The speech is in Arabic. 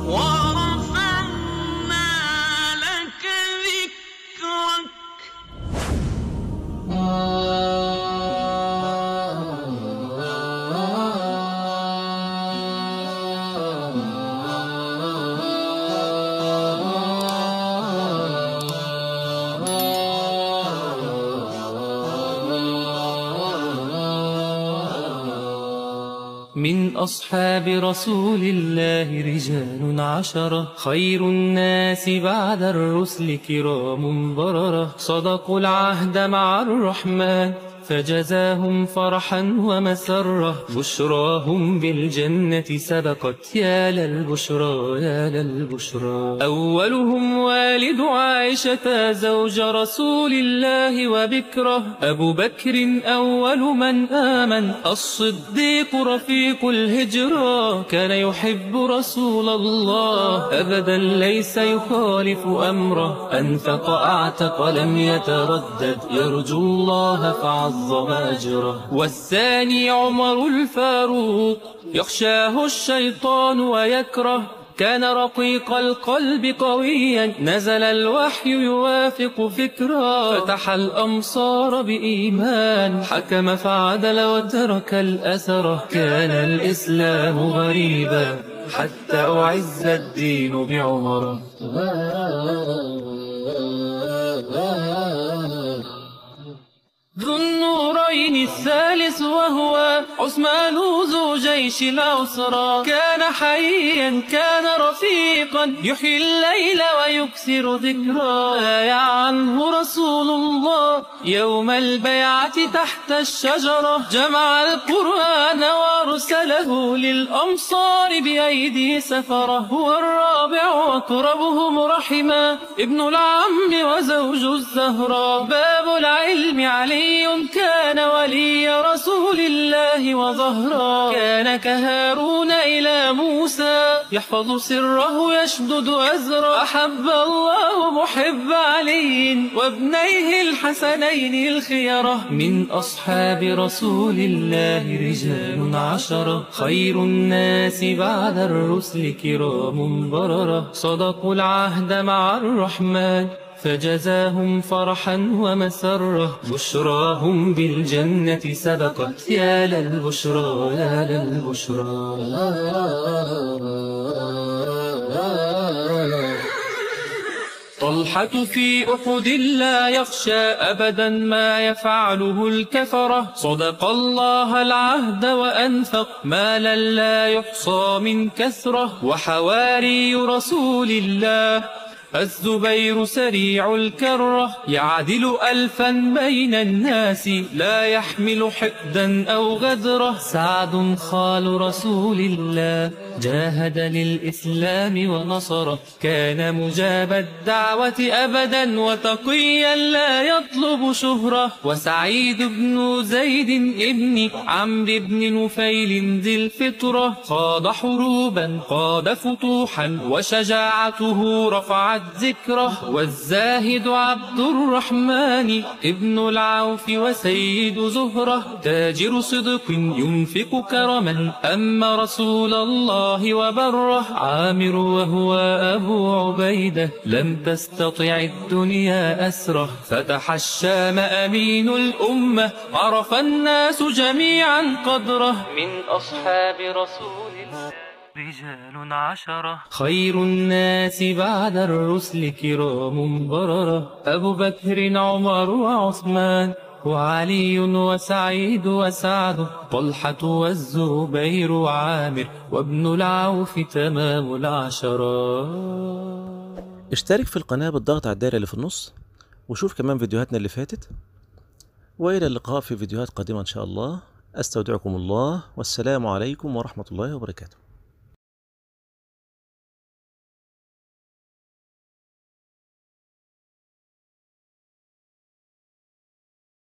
ورفعنا لك ذكرك. من أصحاب رسول الله رجال عشرة، خير الناس بعد الرسل كرام بررة، صدقوا العهد مع الرحمن فجزاهم فرحا ومسرة، بشراهم بالجنة سبقت يا للبشرى يا للبشرى. أولهم والد عائشة زوج رسول الله وبكره، أبو بكر أول من آمن، الصديق رفيق الهجرة، كان يحب رسول الله أبدا ليس يخالف أمره، أنفق أعتق لم يتردد، يرجو الله فعظم أجره. والثاني عمر الفاروق يخشاه الشيطان ويكره، كان رقيق القلب قويا، نزل الوحي يوافق فكرا، فتح الأمصار بإيمان، حكم فعدل وترك الأثر، كان الإسلام غريبا حتى أعز الدين بعمر. ذو النورين الثالث وهو عثمان ذو جيش العسرى، كان حيا كان رفيقا، يحيي الليل ويكثر ذكرا، بايع عنه رسول الله يوم البيعة تحت الشجرة، جمع القرآن وارسله للأمصار بأيدي سفرة. هو الرابع وأقربهم رحما، ابن العم وزوج الزهراء، باب العلم علي كان ولي رسول الله وظهرا، كان كهارون إلى موسى، يحفظ سره يشدد أزرا، أحب الله محب علي وابنيه الحسنين الخيرة. من أصحاب رسول الله رجال عشرة، خير الناس بعد الرسل كرام بررة، صدقوا العهد مع الرحمن فجزاهم فرحا ومسرة، بشراهم بالجنة سبقت يا للبشرى يا للبشرى. طلحة في أحد لا يخشى أبدا ما يفعله الكفرة، صدق الله العهد وأنفق مالا لا يحصى من كثرة، وحواري رسول الله الزبير سريع الكرة، يعدل ألفا بين الناس لا يحمل حقدا أو غدرة، سعد خال رسول الله جاهد للإسلام ونصره، كان مجاب الدعوة أبدا وتقيا لا يطلب شهرة، وسعيد بن زيد ابن عمرو بن نفيل ذي الفطرة، خاض حروبا قاد فتوحا وشجاعته رفعت ذكره، والزاهد عبد الرحمن ابن العوف وسيد زهرة، تاجر صدق ينفق كرما أما رسول الله وبره، عامر وهو أبو عبيدة لم تستطع الدنيا أسره، فتح الشام أمين الأمة عرف الناس جميعا قدره. من أصحاب رسول الله رجال عشرة، خير الناس بعد الرسل كرام بررة، أبو بكر عمر وعثمان وعلي وسعيد وسعد، طلحة والزبير وعامر وابن العوف تمام العشرة. اشترك في القناة بالضغط على الدائرة اللي في النص، وشوف كمان فيديوهاتنا اللي فاتت، وإلى اللقاء في فيديوهات قادمة إن شاء الله. أستودعكم الله، والسلام عليكم ورحمة الله وبركاته.